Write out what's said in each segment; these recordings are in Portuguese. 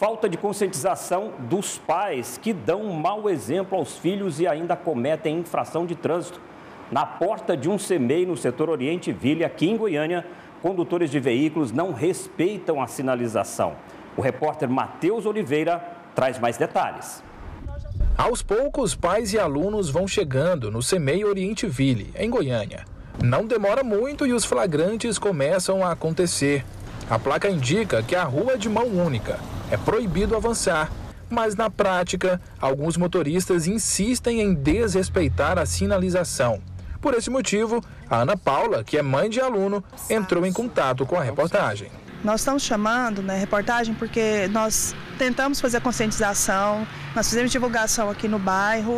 falta de conscientização dos pais que dão um mau exemplo aos filhos e ainda cometem infração de trânsito. Na porta de um CEMEI no setor Oriente Ville, aqui em Goiânia, condutores de veículos não respeitam a sinalização. O repórter Matheus Oliveira traz mais detalhes. Aos poucos, pais e alunos vão chegando no CEMEI Oriente Ville, em Goiânia. Não demora muito e os flagrantes começam a acontecer. A placa indica que a rua é de mão única. É proibido avançar, mas na prática, alguns motoristas insistem em desrespeitar a sinalização. Por esse motivo, a Ana Paula, que é mãe de aluno, entrou em contato com a reportagem. Nós estamos chamando, reportagem, porque nós tentamos fazer a conscientização, nós fizemos divulgação aqui no bairro,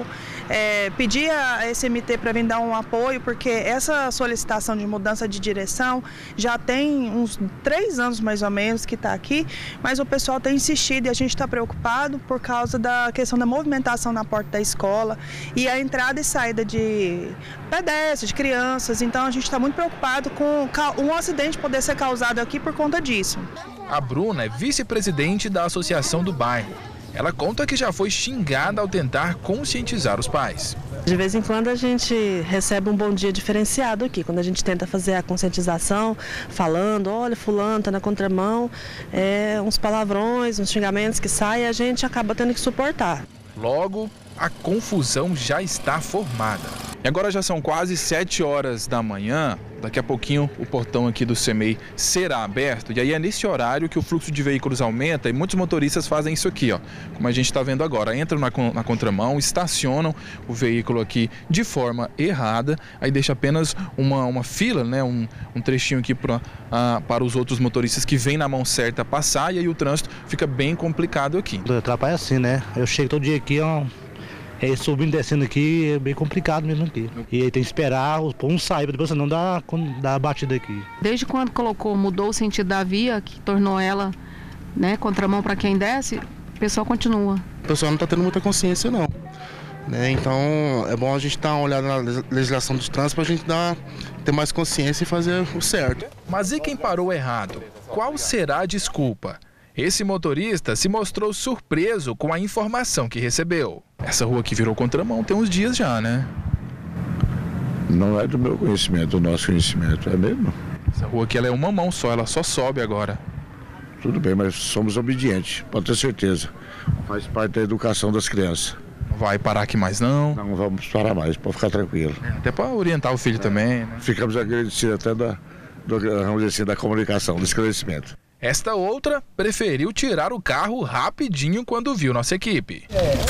pedi a SMT para vir dar um apoio, porque essa solicitação de mudança de direção já tem uns 3 anos mais ou menos que está aqui, mas o pessoal tem insistido e a gente está preocupado por causa da questão da movimentação na porta da escola e a entrada e saída de pedestres, de crianças, então a gente está muito preocupado com um acidente poder ser causado aqui por conta disso. A Bruna é vice-presidente da associação do bairro. Ela conta que já foi xingada ao tentar conscientizar os pais. De vez em quando a gente recebe um bom dia diferenciado aqui, quando a gente tenta fazer a conscientização, falando, olha, fulano está na contramão, uns palavrões, uns xingamentos que saem e a gente acaba tendo que suportar. Logo, a confusão já está formada. E agora já são quase 7 horas da manhã. Daqui a pouquinho o portão aqui do CEMEI será aberto. E aí é nesse horário que o fluxo de veículos aumenta e muitos motoristas fazem isso aqui, ó. Como a gente está vendo agora. Entram na contramão, estacionam o veículo aqui de forma errada. Aí deixa apenas uma fila, um trechinho aqui para os outros motoristas que vêm na mão certa passar. E aí o trânsito fica bem complicado aqui. Atrapalha assim, né? Eu chego todo dia aqui, ó. Subindo e descendo aqui é bem complicado mesmo aqui. E aí tem que esperar um sair, depois não dá a batida aqui. Desde quando mudou o sentido da via, que tornou ela contramão para quem desce, o pessoal continua. O pessoal não está tendo muita consciência não. Então é bom a gente dar uma olhada na legislação dos trânsitos para a gente ter mais consciência e fazer o certo. Mas e quem parou errado? Qual será a desculpa? Esse motorista se mostrou surpreso com a informação que recebeu. Essa rua aqui virou contramão tem uns dias já, né? Não é do meu conhecimento, do nosso conhecimento, é mesmo? Essa rua aqui ela é uma mão só, ela só sobe agora. Tudo bem, mas somos obedientes, pode ter certeza. Faz parte da educação das crianças. Não vai parar aqui mais não? Não vamos parar mais, pode ficar tranquilo. Até para orientar o filho também, né? Ficamos agradecidos até vamos dizer assim, da comunicação, do esclarecimento. Esta outra preferiu tirar o carro rapidinho quando viu nossa equipe.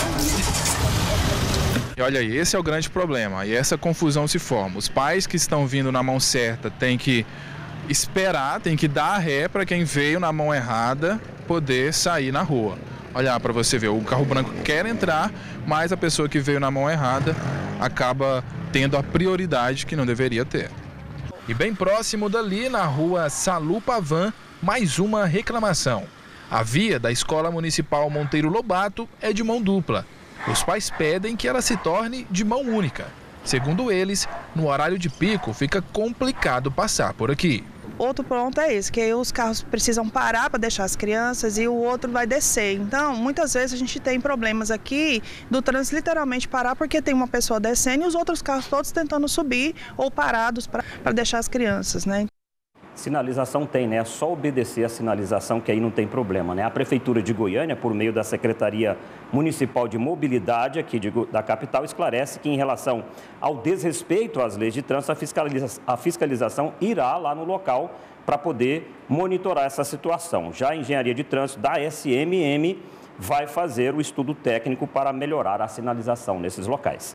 E olha aí, esse é o grande problema. E essa confusão se forma. Os pais que estão vindo na mão certa têm que esperar, têm que dar ré para quem veio na mão errada poder sair na rua. Olha para você ver, o carro branco quer entrar, mas a pessoa que veio na mão errada acaba tendo a prioridade que não deveria ter. E bem próximo dali, na rua Salu Pavan, mais uma reclamação. A via da Escola Municipal Monteiro Lobato é de mão dupla. Os pais pedem que ela se torne de mão única. Segundo eles, no horário de pico fica complicado passar por aqui. Outro ponto é esse, que os carros precisam parar para deixar as crianças e o outro vai descer. Então, muitas vezes a gente tem problemas aqui do trânsito literalmente parar porque tem uma pessoa descendo e os outros carros todos tentando subir ou parados para deixar as crianças, Sinalização tem, É só obedecer a sinalização que aí não tem problema, A Prefeitura de Goiânia, por meio da Secretaria Municipal de Mobilidade aqui da capital, esclarece que em relação ao desrespeito às leis de trânsito, a fiscalização irá lá no local para poder monitorar essa situação. Já a Engenharia de Trânsito da SMM vai fazer o estudo técnico para melhorar a sinalização nesses locais.